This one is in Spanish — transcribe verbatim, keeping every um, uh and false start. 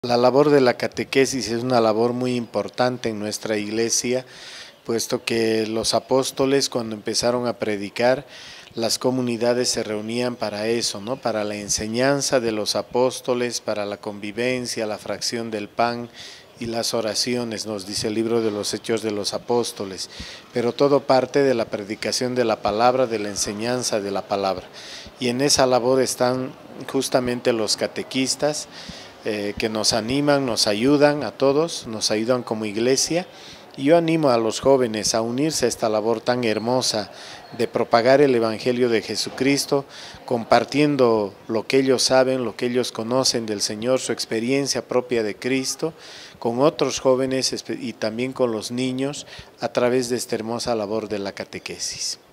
La labor de la catequesis es una labor muy importante en nuestra iglesia, puesto que los apóstoles, cuando empezaron a predicar, las comunidades se reunían para eso, ¿no? Para la enseñanza de los apóstoles, para la convivencia, la fracción del pan y las oraciones, nos dice el libro de los Hechos de los Apóstoles. Pero todo parte de la predicación de la palabra, de la enseñanza de la palabra. Y en esa labor están justamente los catequistas, Eh, que nos animan, nos ayudan a todos, nos ayudan como iglesia. Y yo animo a los jóvenes a unirse a esta labor tan hermosa de propagar el Evangelio de Jesucristo, compartiendo lo que ellos saben, lo que ellos conocen del Señor, su experiencia propia de Cristo, con otros jóvenes y también con los niños, a través de esta hermosa labor de la catequesis.